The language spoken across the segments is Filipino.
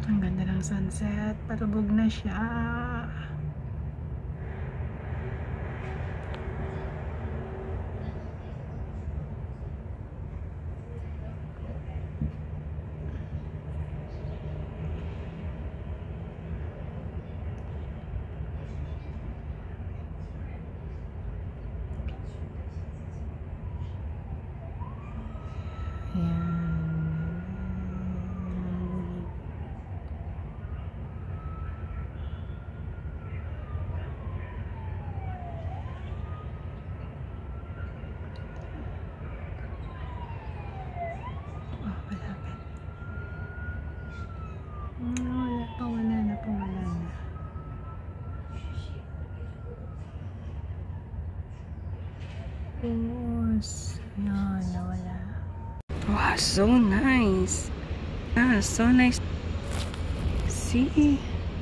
Ang ganda ng sunset. Palubog na siya. Ayan. Wala na. Yan, nawala. Wow, so nice. So nice. See?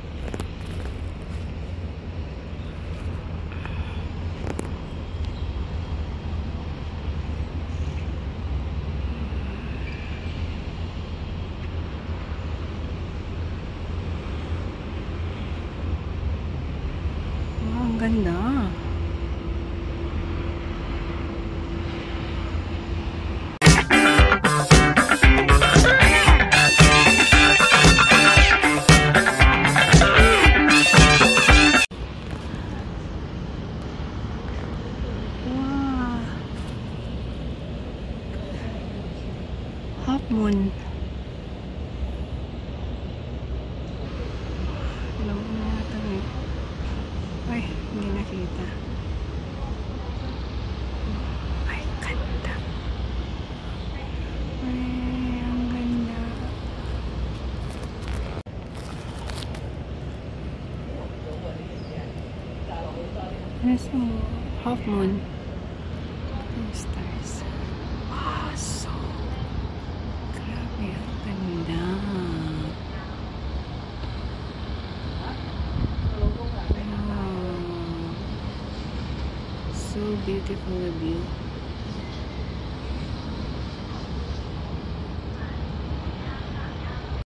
Wow, ang ganda. Half moon. Alam ko na yata eh. Ay, hindi nakita. Ay, ganda. Ay, ang ganda. Nasa mo? Half moon. Stars. Wow, so grabe, ang ganda. Wow. So beautiful view.